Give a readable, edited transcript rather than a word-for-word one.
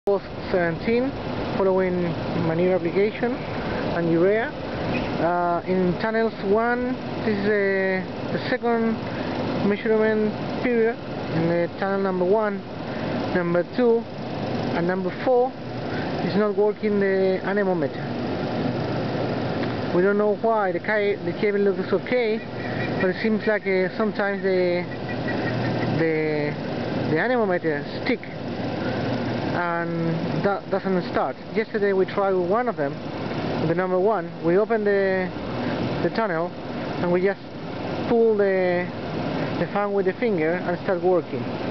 Post 17 following manure application and urea. In tunnels 1, this is the second measurement period in the tunnel number 1, number 2 and number 4 is not working the anemometer. We don't know why. The cable looks okay, but it seems like sometimes the anemometer stick and that doesn't start. Yesterday we tried with one of them, the number 1. We opened the tunnel and we just pull the fan with the finger and start working.